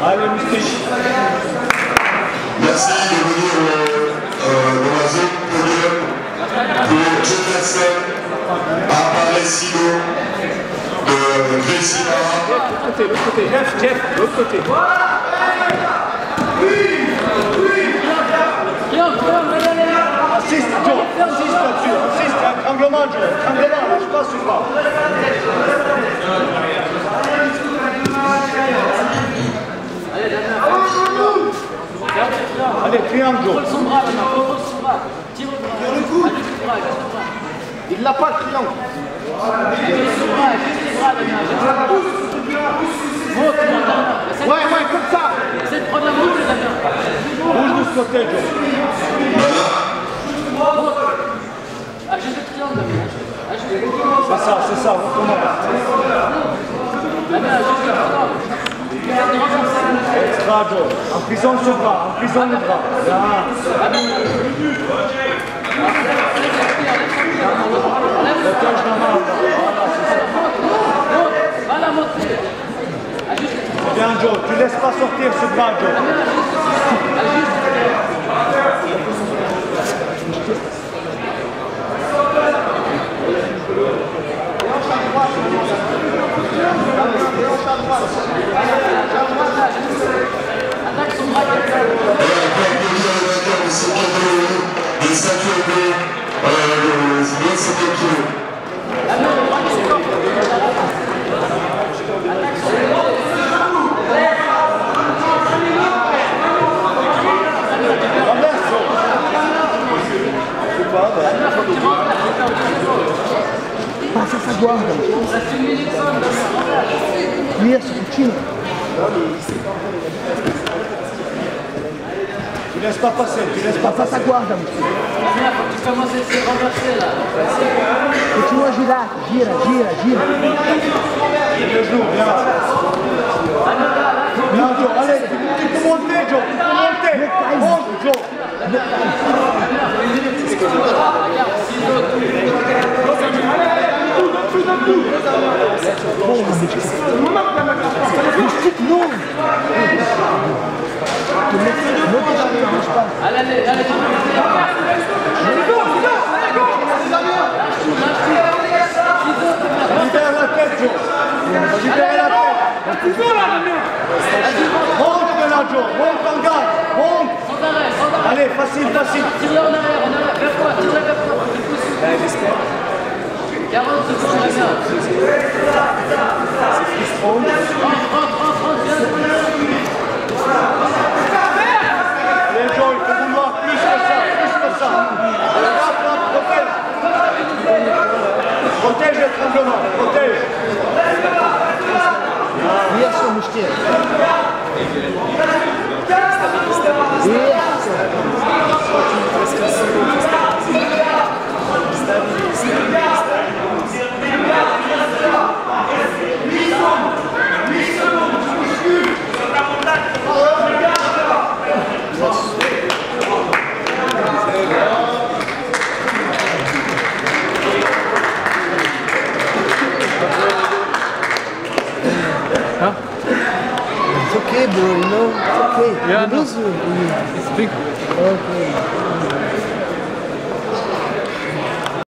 Allez, Moustich. Merci de venir dans la zone podium pour Jefferson, Aparecido, de Gressina. L'autre côté, Jeff, l'autre côté. Assiste, Joe, assiste là-dessus, assiste, étranglement, Joe, étranglement, lâche pas celui-là. Allez, triangle, Joe. Contrôle son bras, maintenant, contrôle son bras. Tire au bras. Il l'a pas, le triangle. Tire son bras, juste les bras, Damien. Monte, Damien. Ouais, comme ça. Essaie de prendre la boucle, Damien. Bouge de ce côté, Joe. Ajoute le triangle, Damien. C'est ça, on recommence. Damien, ajoute le triangle. Extra, Joe. Emprisonne ce bras, emprisonne le bras. Là. Protège la main. Voilà, monte. Bien, Joe, tu laisses pas sortir ce bras, Joe. Passa essa guarda. Isso, Coutinho. Tu laisses pas passer, tu laisses pas Passa essa guarda, meu filho. Tu commences à se renverser là. Continua a girar. Gira. le genou, bien. Bien, Joe, allez, tu peux monter, Joe, tu peux monter. Monte, Joe. Moustique, non. Allez. Libère la tête, Joe. Libère la tête. Monte de là, Joe. Monte en garde. Monte. Sans arrêt. Allez, facile. Tire-le en arrière, vers toi, tire-le vers toi. 40 secondes, Damien. C'est frustrant. Rentre, viens. Allez, Joe, il faut vouloir plus que ça. Protège l'étranglement, protège. Isso, Moustique. It's okay, bro, you know? It's okay. Yeah, You lose, you. Speak. Okay.